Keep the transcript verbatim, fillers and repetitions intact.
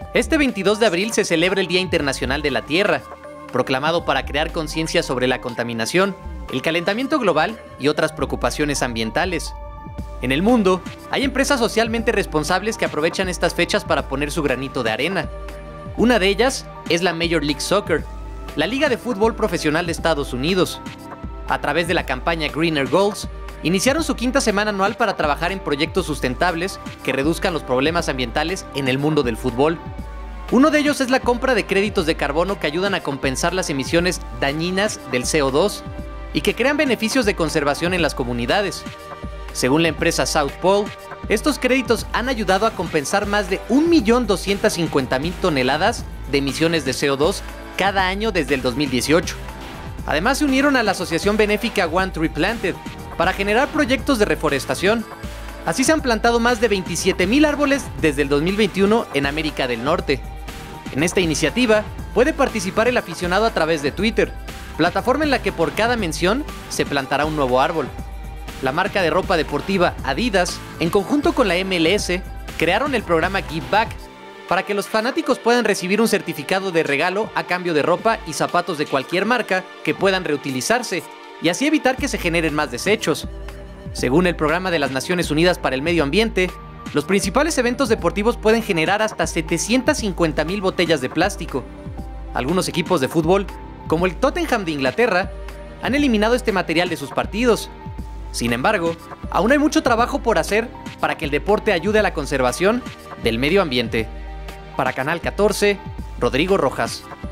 Este veintidós de abril se celebra el Día Internacional de la Tierra, proclamado para crear conciencia sobre la contaminación, el calentamiento global y otras preocupaciones ambientales. En el mundo, hay empresas socialmente responsables que aprovechan estas fechas para poner su granito de arena. Una de ellas es la Major League Soccer, la liga de fútbol profesional de Estados Unidos. A través de la campaña Greener Goals, iniciaron su quinta semana anual para trabajar en proyectos sustentables que reduzcan los problemas ambientales en el mundo del fútbol. Uno de ellos es la compra de créditos de carbono que ayudan a compensar las emisiones dañinas del C O dos y que crean beneficios de conservación en las comunidades. Según la empresa South Pole, estos créditos han ayudado a compensar más de un millón doscientas cincuenta mil toneladas de emisiones de C O dos cada año desde el dos mil dieciocho. Además, se unieron a la asociación benéfica One Tree Planted para generar proyectos de reforestación. Así se han plantado más de veintisiete mil árboles desde el dos mil veintiuno en América del Norte. En esta iniciativa puede participar el aficionado a través de Twitter, plataforma en la que por cada mención se plantará un nuevo árbol. La marca de ropa deportiva Adidas, en conjunto con la M L S, crearon el programa Give Back para que los fanáticos puedan recibir un certificado de regalo a cambio de ropa y zapatos de cualquier marca que puedan reutilizarse y así evitar que se generen más desechos. Según el Programa de las Naciones Unidas para el Medio Ambiente, los principales eventos deportivos pueden generar hasta setecientas cincuenta mil botellas de plástico. Algunos equipos de fútbol, como el Tottenham de Inglaterra, han eliminado este material de sus partidos. Sin embargo, aún hay mucho trabajo por hacer para que el deporte ayude a la conservación del medio ambiente. Para Canal catorce, Rodrigo Rojas.